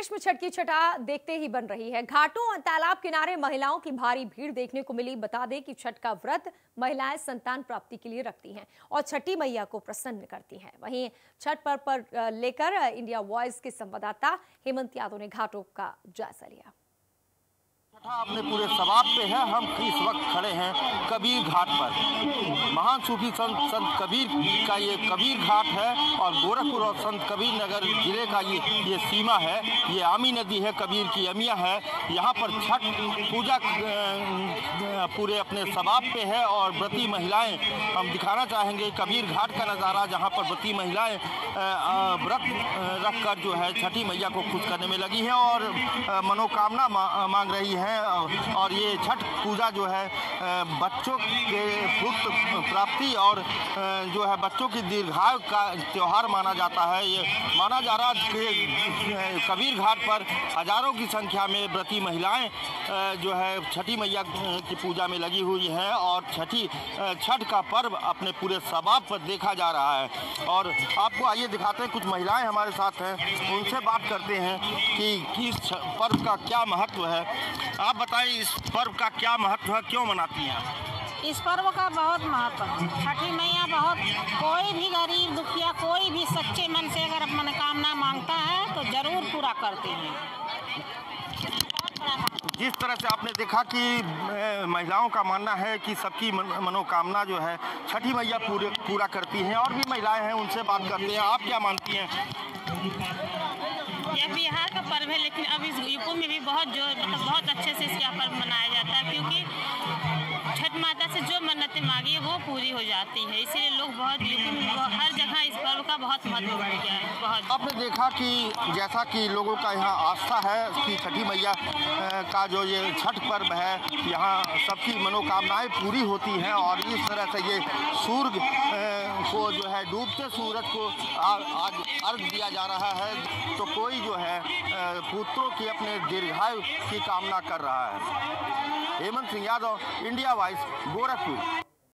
में छठ की छटा देखते ही बन रही है। घाटों और तालाब किनारे महिलाओं की भारी भीड़ देखने को मिली। बता दें कि छठ का व्रत महिलाएं संतान प्राप्ति के लिए रखती हैं और छठी मैया को प्रसन्न करती हैं। वहीं छठ पर्व पर लेकर इंडिया वॉइस के संवाददाता हेमंत यादव ने घाटों का जायजा लिया। अपने पूरे सवाब पे है। हम इस वक्त खड़े हैं कबीर घाट पर। महान सूफी संत कबीर का ये कबीर घाट है और गोरखपुर और संत कबीर नगर जिले का ये सीमा है। ये आमी नदी है, कबीर की अमिया है। यहाँ पर छठ पूजा पूरे अपने सवाब पे है और व्रती महिलाएं, हम दिखाना चाहेंगे कबीर घाट का नज़ारा, जहाँ पर व्रती महिलाएं व्रत रख कर जो है छठी मैया को खुश करने में लगी हैं और मनोकामना मांग रही हैं। और ये छठ पूजा जो है बच्चों के पुत्र प्राप्ति और जो है बच्चों की दीर्घायु का त्यौहार माना जाता है। ये माना जा रहा है कि कबीर घाट पर हजारों की संख्या में व्रती महिलाएं जो है छठी मैया की पूजा में लगी हुई हैं और छठ का पर्व अपने पूरे सवाब पर देखा जा रहा है। और आपको आइए दिखाते हैं, कुछ महिलाएं हमारे साथ हैं, उनसे बात करते हैं कि इस पर्व का क्या महत्व है। आप बताइए, इस पर्व का क्या महत्व है, क्यों मनाती हैं? इस पर्व का बहुत महत्व है। छठी मैया बहुत, कोई भी गरीब दुखिया, कोई भी सच्चे मन से अगर मनोकामना मांगता है तो जरूर पूरा करती हैं। जिस तरह से आपने देखा कि महिलाओं का मानना है कि सबकी मनोकामना जो है छठी मैया पूरा करती हैं। और भी महिलाएं हैं, उनसे बात करते हैं। आप क्या मानती हैं? यह बिहार का पर्व है, लेकिन अब इस यूपी में भी बहुत अच्छे से इसका पर्व मनाया जाता है, क्योंकि छठ माता से जो मन्नतें मांगी है वो पूरी हो जाती है। इसीलिए लोग यूपी में हर जगह इस पर्व का बहुत महत्व बढ़ गया है। बहुत आपने देखा कि जैसा कि लोगों का यहाँ आस्था है कि छठी मैया का जो ये छठ पर्व है, यहाँ सबकी मनोकामनाएं पूरी होती हैं। और इस तरह से ये सूर्य को जो है डूबते सूरज को आज अर्घ दिया जा रहा है, तो कोई जो है पुत्रों की अपने दीर्घायु की कामना कर रहा है। Hemant Yadav, India voice, Gorakhpur.